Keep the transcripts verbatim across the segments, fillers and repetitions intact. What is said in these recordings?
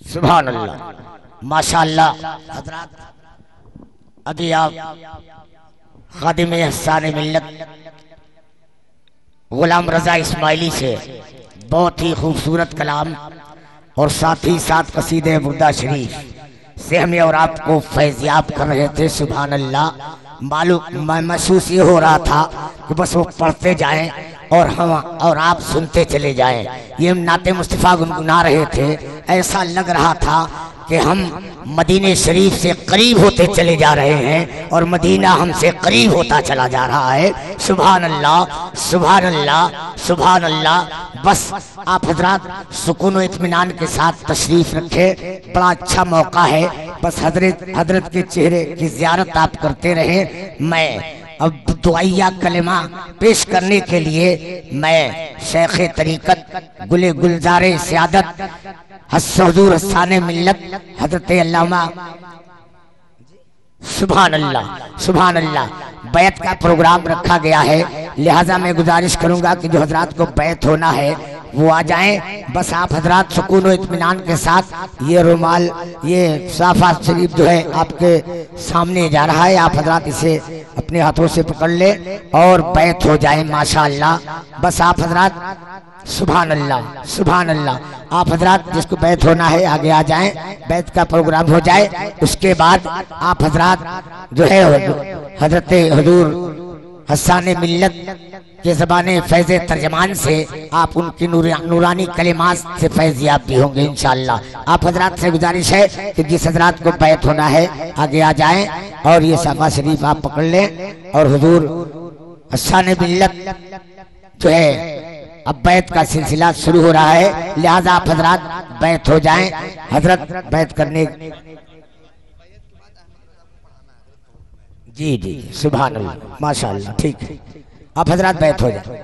सुभान अल्लाह माशाअल्लाह। हज़रात अभी आप खादिम एहसान मिल्लत गुलाम रजा इस्माइली से बहुत ही खूबसूरत कलाम और साथ ही साथ कसीदे बुर्दा शरीफ से हमें और आपको फैज़याब कर रहे थे। सुभान अल्लाह। मालूम महसूस ये हो रहा था कि बस वो पढ़ते जाएं और हम और आप सुनते चले जाएं। ये नाते मुस्तफ़ा गुनगुना रहे थे, ऐसा लग रहा था कि हम मदीने शरीफ से करीब होते चले जा रहे हैं और मदीना हमसे करीब होता चला जा रहा है। सुभान अल्लाह सुभान अल्लाह सुभान अल्लाह। बस आप हजरात सुकून व इत्मीनान के साथ तशरीफ रखें, बड़ा अच्छा मौका है। बस हजरत हजरत के चेहरे की ज़ियारत आप करते रहें। मैं अब दुआया कलिमा पेश करने के लिए मैं शेख तरीक़त गुले गुलजारे सियादत हज़ूर हस्साने मिल्लत हज़रत अल्लामा सुभान अल्लाह सुभान अल्लाह बैत का प्रोग्राम रखा गया है, लिहाजा मैं गुजारिश करूंगा कि जो हजरात को बैत होना है वो आ जाएं। बस आप हजरात सुकून व इत्मीनान के साथ ये रुमाल ये साफा शरीफ जो है आपके सामने जा रहा है, आप हजरात इसे अपने हाथों से पकड़ ले और बैत हो जाए माशाअल्लाह। बस आप हजरात सुभान अल्लाह सुभान अल्लाह। आप हजरात जिसको बैत होना है आगे आ जाएं, बैत का प्रोग्राम हो जाए। उसके बाद आप हजरात जो है हजरत हुजूर हस्साने मिल्लत के ज़बाने फैज़ तर्जमान से आप उनकी नूरानी कलिमात से फैज़याब भी होंगे इंशाअल्लाह। आप हजरात से गुजारिश है कि जिस हजरात को बैत होना है आगे आ जाएं और ये साफा शरीफ आप पकड़ लें और हुजूर हस्साने मिल्लत जो है अब बैत का सिलसिला शुरू हो रहा है, लिहाजा आप हजरात बैत हो जाएं। हजरत बैत करने जी जी सुभान अल्लाह माशाअल्लाह। ठीक है, आप हजरात बैत हो जाए।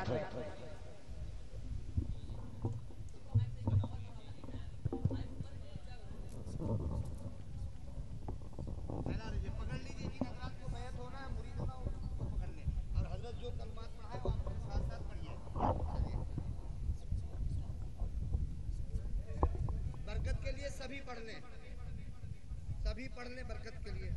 बरकत के लिए सभी पढ़ लें, सभी पढ़ लें बरकत के लिए।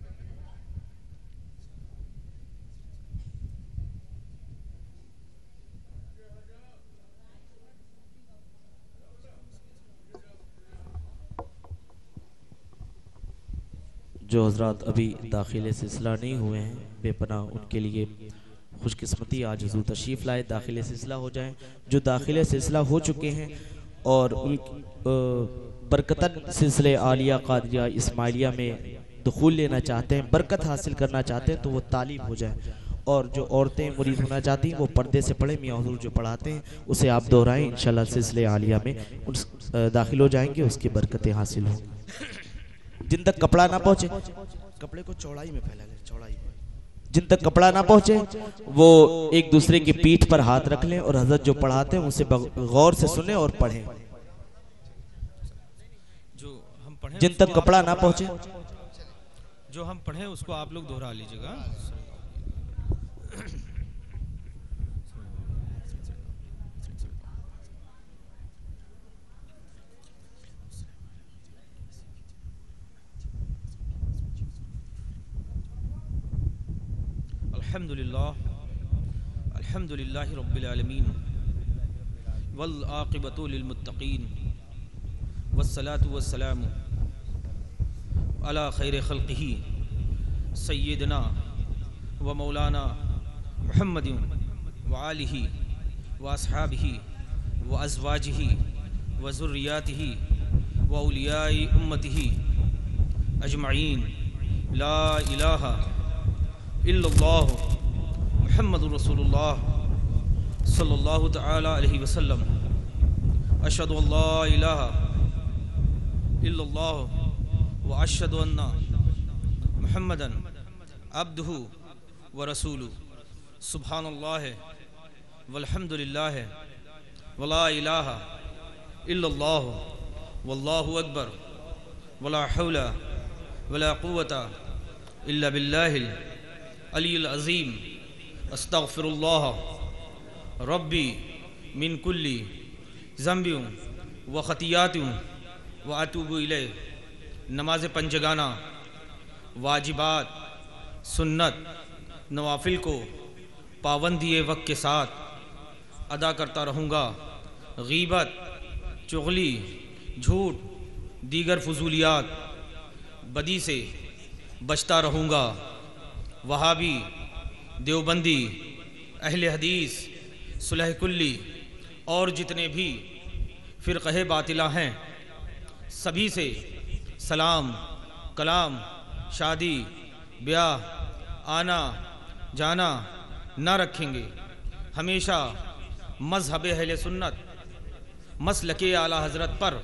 जो हजरात अभी दाखिले सिलसिला नहीं हुए हैं बेपनाह उनके लिए खुशकिस्मती, आज हुजूर तशरीफ़ लाए दाखिले सिलसिला हो जाएं। जो दाखिले सिलसिला हो चुके हैं और उन बरकतन सिलसिले आलिया कादिया इस्माइलिया में दुखूल लेना चाहते हैं, बरकत हासिल करना चाहते हैं तो वो तालीम हो जाए। और जो औरतें मुरीद होना चाहती हैं वो पर्दे से पढ़े, मियाँ हुजूर जो पढ़ाते हैं उसे आप दोहराएं, इंशाल्लाह सिलसिले आलिया में उस दाखिल हो जाएंगे, उसकी बरकतें हासिल हों। जिन तक कपड़ा ना पहुंचे, कपड़े को चौड़ाई में फैला लें, चौड़ाई में। जिन तक कपड़ा ना पहुंचे वो एक दूसरे की पीठ पर हाथ रख लें और हजरत जो पढ़ाते हैं उसे गौर से सुने और पढ़ें। जो हम पढ़ें जिन तक कपड़ा ना पहुंचे, जो हम पढ़ें उसको आप लोग दोहरा लीजिएगा। अल्हम्दुलिल्लाह अल्हम्दुलिल्लाहि रब्बिल आलमीन वल आक़िबतु लिल मुत्तक़ीन वस्सलातु वस्सलामु अला खैरि खल्क़िही सय्यिदना व मौलाना मुहम्मदिन व आलिही व अस्हाबिही व अज़वाजिही व ज़ुर्रियातिही व औलियाए उम्मतिही अजमईन। ला इलाहा इल्लल्लाह मुहम्मदुर रसूलुल्लाह सल्लल्लाहु तआला अलैहि वसल्लम। अशहदु अल्ला इलाहा इल्लल्लाह व अशहदु अन्ना मुहम्मदन अब्दुहु व रसूलुहु। सुब्हानल्लाह वल्हम्दुलिल्लाह वला इलाहा इल्लल्लाह वल्लाहु अकबर वला हौला वला कुव्वता इल्ला बिल्लाहिल अलील अज़ीम। अस्तग़फिरुल्लाह रब्बी मिन कुल्ली ज़ंबियों व ख़तियातियों व अतूबु इलैह। नमाज पंजगाना, वाजिबात, सुन्नत, नवाफिल को पाबंदी वक्त के साथ अदा करता रहूँगा। गीबत, चुगली, झूठ, दीगर फजूलियात, बदी से बचता रहूँगा। वहाबी, देवबंदी, अहले हदीस, सुलह कुल्ली और जितने भी फ़िरक़े बातिला हैं सभी से सलाम, कलाम, शादी, ब्याह, आना जाना ना रखेंगे। हमेशा मज़हब अहले सुन्नत मसलके आला हज़रत पर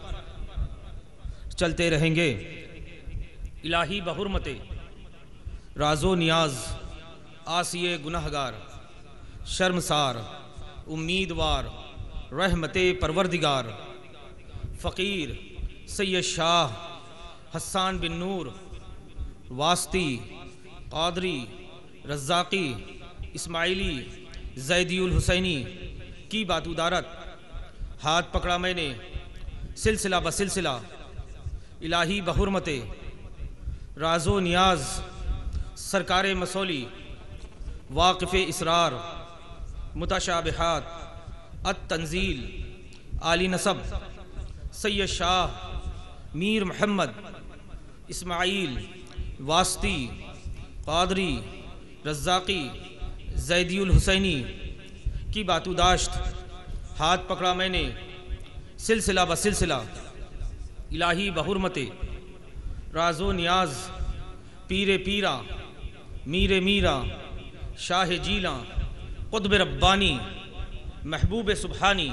चलते रहेंगे। इलाही बहुरमते राजो नियाज, आसिए गुनहगार, शर्मसार, उम्मीदवार, रहमते परवरदिगार, फ़कीर सैयद शाह हसन बिन नूर, वास्ती, क़ादरी, रज़्ज़ाक़ी, इस्माइली, ज़ैदियुल हुसैनी की बातुदारत हाथ पकड़ा मैंने सिलसिला बसिलसिला। इलाही बहुरमते राजो नियाज सरकार मसौली, वाक़िफ़ इसरार, मुतशाबिहात, अत तंजील, आली नसब, सैयद शाह मीर मोहम्मद इस्माइल, वास्ती, क़ादरी, रज़्ज़ाक़ी, ज़ैदियुल हुसैनी की बातुदाश्त हाथ पकड़ा मैंने सिलसिला बसिलसिला। इलाही बहुरमते राजो नियाज पीरे पीरा, मीरे मीरा, शाह जीला, क़ुत्ब रब्बानी, महबूब सुबहानी,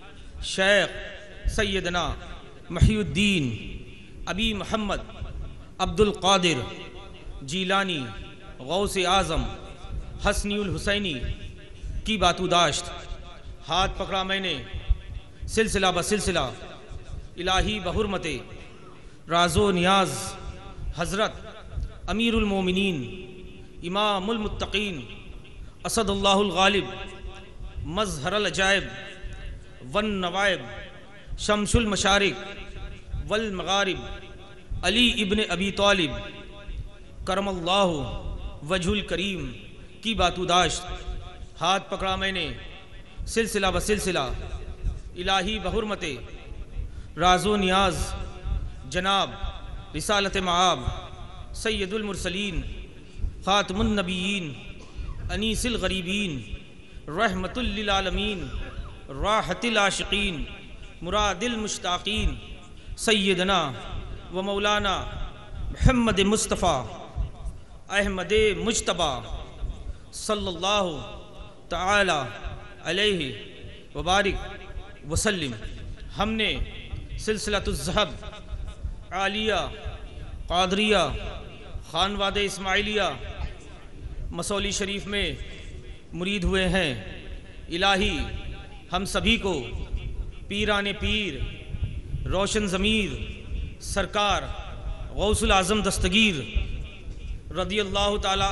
शेख सैयदना महीउद्दीन अबी मोहम्मद अब्दुल क़ादिर जीलानी, गौसे आज़म हसनीउल हुसैनी की बातुदाश्त हाथ पकड़ा मैंने सिलसिला बसिलसिला। इलाही बहुरमते राजो नियाज हज़रत अमीरुल मोमिनीन इमामुल मुत्तक़ीन असदुल्लाहुल गालिब मज़हरुल अजाइब वन नवाइब शमसुल मशारिक वल मगारिब अली इब्न अबी तालिब करमल्लाहु वजहुल करीम की बातुदाश्त हाथ पकड़ा मैंने सिलसिला बसिलसिला। इलाही बहुरमते राजो नियाज जनाब रिसालत माब सैयदुल मुरसलीन ख़ातमुन नबीयीन अनीसिल गरीबीन रहमतुल लिल आलमीन राहतिल आशिकीन मुरादिल मुश्ताकीन सैयदना व मौलाना मुहम्मद मुस्तफ़ा अहमद मुज्तबा सल्लल्लाहु तआला अलैहि व बारिक वसल्लम। हमने सिलसिलतुज़्ज़हब, आलिया, क़ादरिया, खानवादे इस्माइलिया मसौली शरीफ में मुरीद हुए हैं। इलाही हम सभी को पीराने पीर रोशन ज़मीर सरकार गौसुल आज़म दस्तगीर रदियल्लाहु ताला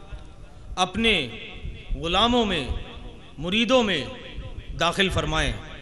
अन्हु अपने ग़ुलामों में मुरीदों में दाखिल फरमाएँ।